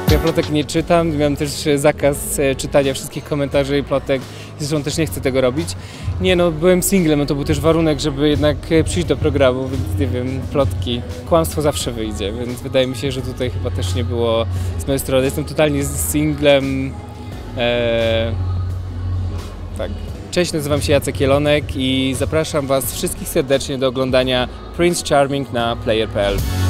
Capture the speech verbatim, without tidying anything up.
Ja plotek nie czytam, miałem też zakaz czytania wszystkich komentarzy i plotek, zresztą też nie chcę tego robić. Nie no, byłem singlem, no to był też warunek, żeby jednak przyjść do programu, więc nie wiem, plotki. Kłamstwo zawsze wyjdzie, więc wydaje mi się, że tutaj chyba też nie było z mojej strony. Jestem totalnie singlem. Eee, tak. Cześć, nazywam się Jacek Jelonek i zapraszam Was wszystkich serdecznie do oglądania Prince Charming na player kropka p l.